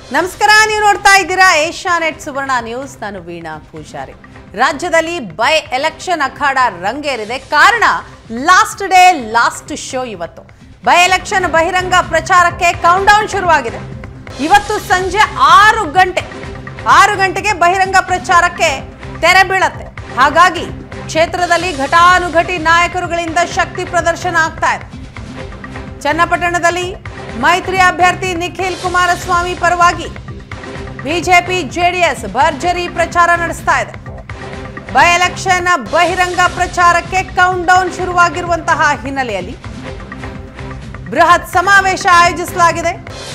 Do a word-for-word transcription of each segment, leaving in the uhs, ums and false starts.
ನಮಸ್ಕಾರ, ನೀವು ನೋಡ್ತಾ ಇದ್ದೀರಾ ಏಷ್ಯಾನೆಟ್ ಸುವರ್ಣ ನ್ಯೂಸ್. ನಾನು ವೀಣಾ ಪೂಜಾರಿ. ರಾಜ್ಯದಲ್ಲಿ ಬೈ ಎಲೆಕ್ಷನ್ ಅಖಾಡ ರಂಗೇರಿದೆ. ಕಾರಣ ಲಾಸ್ಟ್ ಡೇ ಲಾಸ್ಟ್ ಶೋ. ಇವತ್ತು ಬೈ ಎಲೆಕ್ಷನ್ ಬಹಿರಂಗ ಪ್ರಚಾರಕ್ಕೆ ಕೌಂಟ್ ಡೌನ್ ಶುರುವಾಗಿದೆ. ಇವತ್ತು ಸಂಜೆ ಆರು ಗಂಟೆ ಆರು ಗಂಟೆಗೆ ಬಹಿರಂಗ ಪ್ರಚಾರಕ್ಕೆ ತೆರೆ ಬೀಳತ್ತೆ. ಹಾಗಾಗಿ ಕ್ಷೇತ್ರದಲ್ಲಿ ಘಟಾನುಘಟಿ ನಾಯಕರುಗಳಿಂದ ಶಕ್ತಿ ಪ್ರದರ್ಶನ ಆಗ್ತಾ ಇದೆ. ಚನ್ನಪಟ್ಟಣದಲ್ಲಿ ಮೈತ್ರಿ ಅಭ್ಯರ್ಥಿ ನಿಖಿಲ್ ಕುಮಾರಸ್ವಾಮಿ ಪರವಾಗಿ ಬಿಜೆಪಿ ಜೆಡಿಎಸ್ ಭರ್ಜರಿ ಪ್ರಚಾರ ನಡೆಸ್ತಾ ಇದೆ. ಬೈ ಎಲೆಕ್ಷನ್ ಬಹಿರಂಗ ಪ್ರಚಾರಕ್ಕೆ ಕೌಂಟ್ ಡೌನ್ ಶುರುವಾಗಿರುವಂತಹ ಹಿನ್ನೆಲೆಯಲ್ಲಿ ಬೃಹತ್ ಸಮಾವೇಶ ಆಯೋಜಿಸಲಾಗಿದೆ.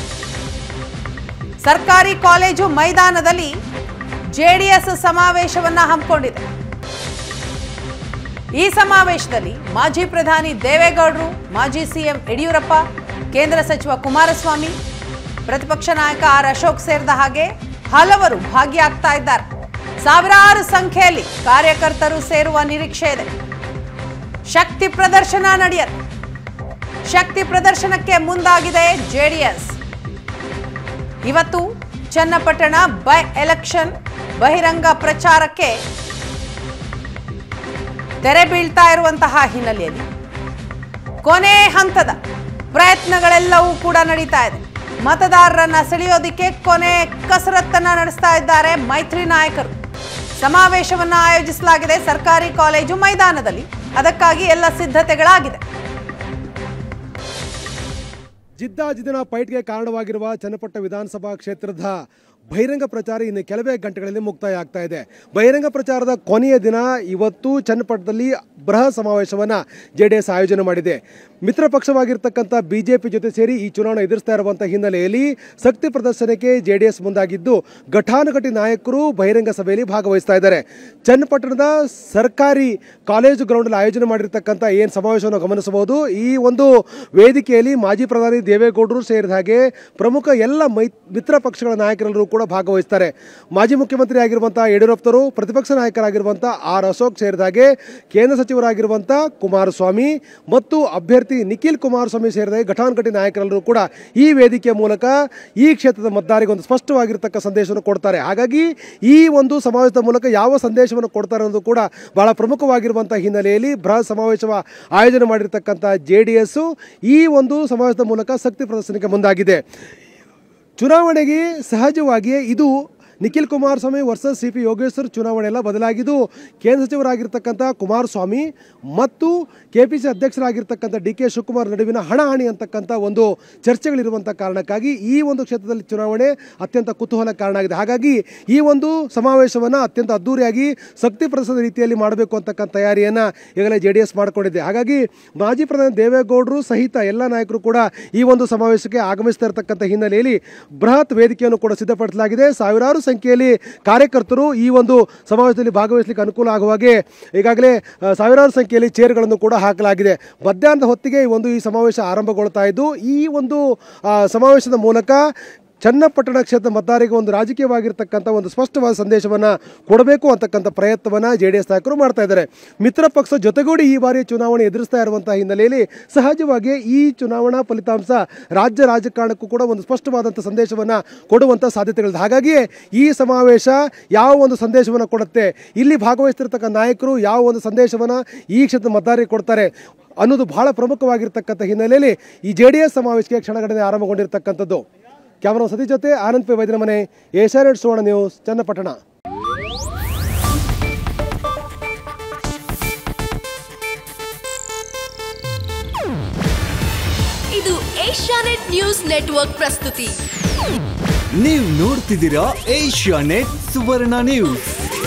ಸರ್ಕಾರಿ ಕಾಲೇಜು ಮೈದಾನದಲ್ಲಿ ಜೆಡಿಎಸ್ ಸಮಾವೇಶವನ್ನ ಹಮ್ಮಿಕೊಂಡಿದೆ. ಈ ಸಮಾವೇಶದಲ್ಲಿ ಮಾಜಿ ಪ್ರಧಾನಿ ದೇವೇಗೌಡರು, ಮಾಜಿ ಸಿಎಂ ಯಡಿಯೂರಪ್ಪ, ಕೇಂದ್ರ ಸಚಿವ ಕುಮಾರಸ್ವಾಮಿ, ಪ್ರತಿಪಕ್ಷ ನಾಯಕ ಆರ್ ಅಶೋಕ್ ಸೇರಿದ ಹಾಗೆ ಹಲವರು ಭಾಗಿಯಾಗ್ತಾ ಇದ್ದಾರೆ. ಸಾವಿರಾರು ಸಂಖ್ಯೆಯಲ್ಲಿ ಕಾರ್ಯಕರ್ತರು ಸೇರುವ ನಿರೀಕ್ಷೆ ಇದೆ. ಶಕ್ತಿ ಪ್ರದರ್ಶನ ನಡೆಯುತ್ತೆ. ಶಕ್ತಿ ಪ್ರದರ್ಶನಕ್ಕೆ ಮುಂದಾಗಿದೆ ಜೆಡಿಎಸ್. ಇವತ್ತು ಚನ್ನಪಟ್ಟಣ ಬೈ ಎಲೆಕ್ಷನ್ ಬಹಿರಂಗ ಪ್ರಚಾರಕ್ಕೆ ತೆರೆ ಬೀಳ್ತಾ ಇರುವಂತಹ ಹಿನ್ನೆಲೆಯಲ್ಲಿ ಕೊನೆ ಹಂತದ ಪ್ರಯತ್ನಗಳೆಲ್ಲವೂ ಕೂಡ ನಡೀತಾ ಇದೆ. ಮತದಾರರನ್ನ ಸೆಳೆಯೋದಿಕ್ಕೆ ಕೊನೆ ಕಸರತ್ತನ್ನ ನಡೆಸ್ತಾ ಇದ್ದಾರೆ ಮೈತ್ರಿ ನಾಯಕರು. ಸಮಾವೇಶವನ್ನ ಆಯೋಜಿಸಲಾಗಿದೆ ಸರ್ಕಾರಿ ಕಾಲೇಜು ಮೈದಾನದಲ್ಲಿ. ಅದಕ್ಕಾಗಿ ಎಲ್ಲ ಸಿದ್ಧತೆಗಳಾಗಿದೆ. ಜಿದ್ದಾಜಿದ್ದಿನ ಫೈಟ್ಗೆ ಕಾರಣವಾಗಿರುವ ಚನ್ನಪಟ್ಟ ವಿಧಾನಸಭಾ ಕ್ಷೇತ್ರದ ಬಹಿರಂಗ ಪ್ರಚಾರ ಇನ್ನು ಕೆಲವೇ ಗಂಟೆಗಳಲ್ಲಿ ಮುಕ್ತಾಯ ಆಗ್ತಾ ಇದೆ. ಬಹಿರಂಗ ಪ್ರಚಾರದ ಕೊನೆಯ ದಿನ ಇವತ್ತು ಚನ್ನಪಟ್ಟಣದಲ್ಲಿ ಬೃಹತ್ ಸಮಾವೇಶವನ್ನು ಜೆ ಡಿ ಎಸ್ ಆಯೋಜನೆ ಮಾಡಿದೆ. ಮಿತ್ರ ಪಕ್ಷವಾಗಿರ್ತಕ್ಕಂಥ ಬಿಜೆಪಿ ಜೊತೆ ಸೇರಿ ಈ ಚುನಾವಣೆ ಎದುರಿಸ್ತಾ ಇರುವಂಥ ಹಿನ್ನೆಲೆಯಲ್ಲಿ ಶಕ್ತಿ ಪ್ರದರ್ಶನಕ್ಕೆ ಜೆ ಡಿ ಎಸ್ ಮುಂದಾಗಿದ್ದು ಘಟಾನುಘಟಿ ನಾಯಕರು ಬಹಿರಂಗ ಸಭೆಯಲ್ಲಿ ಭಾಗವಹಿಸ್ತಾ ಇದ್ದಾರೆ. ಚನ್ನಪಟ್ಟಣದ ಸರ್ಕಾರಿ ಕಾಲೇಜು ಗ್ರೌಂಡಲ್ಲಿ ಆಯೋಜನೆ ಮಾಡಿರ್ತಕ್ಕಂಥ ಏನು ಸಮಾವೇಶವನ್ನು ಗಮನಿಸಬಹುದು. ಈ ಒಂದು ವೇದಿಕೆಯಲ್ಲಿ ಮಾಜಿ ಪ್ರಧಾನಿ ದೇವೇಗೌಡರು ಸೇರಿದ ಹಾಗೆ ಪ್ರಮುಖ ಎಲ್ಲ ಮೈ ಮಿತ್ರ ಪಕ್ಷಗಳ ನಾಯಕರೆಲ್ಲರೂ ಕೂಡ ಭಾಗವಹಿಸ್ತಾರೆ. ಮಾಜಿ ಮುಖ್ಯಮಂತ್ರಿ ಆಗಿರುವಂಥ ಯಡಿಯೂರಪ್ಪರು, ಪ್ರತಿಪಕ್ಷ ನಾಯಕರಾಗಿರುವಂಥ ಆರ್ ಅಶೋಕ್ ಸೇರಿದ ಹಾಗೆ ಕೇಂದ್ರ ಸಚಿವರಾಗಿರುವಂಥ ಕುಮಾರಸ್ವಾಮಿ ಮತ್ತು ಅಭ್ಯರ್ಥಿ ನಿಖಿಲ್ ಕುಮಾರಸ್ವಾಮಿ ಸೇರಿದ ಘಟಾನುಘಟಿ ನಾಯಕರೆಲ್ಲರೂ ಕೂಡ ಈ ವೇದಿಕೆಯ ಮೂಲಕ ಈ ಕ್ಷೇತ್ರದ ಮತದಾರರಿಗೆ ಒಂದು ಸ್ಪಷ್ಟವಾಗಿರ್ತಕ್ಕ ಸಂದೇಶವನ್ನು ಕೊಡ್ತಾರೆ. ಹಾಗಾಗಿ ಈ ಒಂದು ಸಮಾವೇಶದ ಮೂಲಕ ಯಾವ ಸಂದೇಶವನ್ನು ಕೊಡ್ತಾರೆ ಅನ್ನೋದು ಕೂಡ ಬಹಳ ಪ್ರಮುಖವಾಗಿರುವಂಥ ಹಿನ್ನೆಲೆಯಲ್ಲಿ ಬೃಹತ್ ಸಮಾವೇಶ ಆಯೋಜನೆ ಮಾಡಿರ್ತಕ್ಕಂಥ ಜೆ ಡಿ ಎಸ್ ಈ ಒಂದು ಸಮಾವೇಶದ ಮೂಲಕ ಶಕ್ತಿ ಪ್ರದರ್ಶನಕ್ಕೆ ಮುಂದಾಗಿದೆ. ಚುನಾವಣೆಗೆ ಸಹಜವಾಗಿಯೇ ಇದು Nikhil Kumaraswamy versus C P Yogeshwar ಚುನಾವಣೆ ಎಲ್ಲ ಬದಲಾಗಿದ್ದು ಕೇಂದ್ರ ಸಚಿವರಾಗಿರ್ತಕ್ಕಂಥ ಕುಮಾರಸ್ವಾಮಿ ಮತ್ತು ಕೆ ಪಿ ಸಿ ಅಧ್ಯಕ್ಷರಾಗಿರ್ತಕ್ಕಂಥ ಡಿ ಕೆ ಶಿವಕುಮಾರ್ ನಡುವಿನ ಹಣಾಹಣಿ ಅಂತಕ್ಕಂಥ ಒಂದು ಚರ್ಚೆಗಳಿರುವಂಥ ಕಾರಣಕ್ಕಾಗಿ ಈ ಒಂದು ಕ್ಷೇತ್ರದಲ್ಲಿ ಚುನಾವಣೆ ಅತ್ಯಂತ ಕುತೂಹಲ ಕಾರಣ ಆಗಿದೆ. ಹಾಗಾಗಿ ಈ ಒಂದು ಸಮಾವೇಶವನ್ನು ಅತ್ಯಂತ ಅದ್ದೂರಿಯಾಗಿ ಶಕ್ತಿ ಪ್ರದರ್ಶನದ ರೀತಿಯಲ್ಲಿ ಮಾಡಬೇಕು ಅಂತಕ್ಕಂಥ ತಯಾರಿಯನ್ನು ಈಗಲೇ ಜೆ ಡಿ ಎಸ್ ಮಾಡಿಕೊಂಡಿದೆ. ಹಾಗಾಗಿ ಮಾಜಿ ಪ್ರಧಾನಿ ದೇವೇಗೌಡರು ಸಹಿತ ಎಲ್ಲ ನಾಯಕರು ಕೂಡ ಈ ಒಂದು ಸಮಾವೇಶಕ್ಕೆ ಆಗಮಿಸ್ತಾ ಇರತಕ್ಕಂಥ ಹಿನ್ನೆಲೆಯಲ್ಲಿ ಬೃಹತ್ ವೇದಿಕೆಯನ್ನು ಕೂಡ ಸಿದ್ಧಪಡಿಸಲಾಗಿದೆ. ಸಾವಿರಾರು ಸಂಖ್ಯೆಯಲ್ಲಿ ಕಾರ್ಯಕರ್ತರು ಈ ಒಂದು ಸಮಾವೇಶದಲ್ಲಿ ಭಾಗವಹಿಸಲಿಕ್ಕೆ ಅನುಕೂಲ ಆಗುವ ಹಾಗೆ ಈಗಾಗಲೇ ಸಾವಿರಾರು ಸಂಖ್ಯೆಯಲ್ಲಿ ಚೇರ್ಗಳನ್ನು ಕೂಡ ಹಾಕಲಾಗಿದೆ. ಮಧ್ಯಾಹ್ನದ ಹೊತ್ತಿಗೆ ಈ ಒಂದು ಈ ಸಮಾವೇಶ ಆರಂಭಗೊಳ್ತಾ ಇದ್ದು ಈ ಒಂದು ಸಮಾವೇಶದ ಮೂಲಕ ಚನ್ನಪಟ್ಟಣ ಕ್ಷೇತ್ರ ಮತದಾರರಿಗೆ ಒಂದು ರಾಜಕೀಯವಾಗಿರ್ತಕ್ಕಂಥ ಒಂದು ಸ್ಪಷ್ಟವಾದ ಸಂದೇಶವನ್ನು ಕೊಡಬೇಕು ಅಂತಕ್ಕಂಥ ಪ್ರಯತ್ನವನ್ನು ಜೆ ಡಿ ಎಸ್ ನಾಯಕರು ಮಾಡ್ತಾ ಇದ್ದಾರೆ. ಮಿತ್ರ ಪಕ್ಷ ಜೊತೆಗೂಡಿ ಈ ಬಾರಿ ಚುನಾವಣೆ ಎದುರಿಸ್ತಾ ಇರುವಂಥ ಹಿನ್ನೆಲೆಯಲ್ಲಿ ಸಹಜವಾಗಿ ಈ ಚುನಾವಣಾ ಫಲಿತಾಂಶ ರಾಜ್ಯ ರಾಜಕಾರಣಕ್ಕೂ ಕೂಡ ಒಂದು ಸ್ಪಷ್ಟವಾದಂಥ ಸಂದೇಶವನ್ನು ಕೊಡುವಂಥ ಸಾಧ್ಯತೆಗಳಿದೆ. ಹಾಗಾಗಿ ಈ ಸಮಾವೇಶ ಯಾವ ಒಂದು ಸಂದೇಶವನ್ನು ಕೊಡುತ್ತೆ, ಇಲ್ಲಿ ಭಾಗವಹಿಸ್ತಿರ್ತಕ್ಕಂಥ ನಾಯಕರು ಯಾವ ಒಂದು ಸಂದೇಶವನ್ನು ಈ ಕ್ಷೇತ್ರದ ಮತದಾರರಿಗೆ ಕೊಡ್ತಾರೆ ಅನ್ನೋದು ಬಹಳ ಪ್ರಮುಖವಾಗಿರ್ತಕ್ಕಂಥ ಹಿನ್ನೆಲೆಯಲ್ಲಿ ಈ ಜೆ ಡಿ ಎಸ್ ಸಮಾವೇಶಕ್ಕೆ ಕ್ಷಣಗಣನೆ ಆರಂಭಗೊಂಡಿರ್ತಕ್ಕಂಥದ್ದು. ಕ್ಯಾಮರಾ ಸತೀಶ್ ಜೊತೆ ಆನಂದ್ ಪೈ ವೈದ್ಯರ ಮನೆ, ಏಷ್ಯಾನೆಟ್ ಸುವರ್ಣ ನ್ಯೂಸ್, ಚನ್ನಪಟ್ಟಣ. ಇದು ಏಷ್ಯಾನೆಟ್ ನ್ಯೂಸ್ ನೆಟ್ವರ್ಕ್ ಪ್ರಸ್ತುತಿ. ನೀವು ನೋಡ್ತಿದ್ದೀರಾ ಏಷ್ಯಾನೆಟ್ ಸುವರ್ಣ ನ್ಯೂಸ್.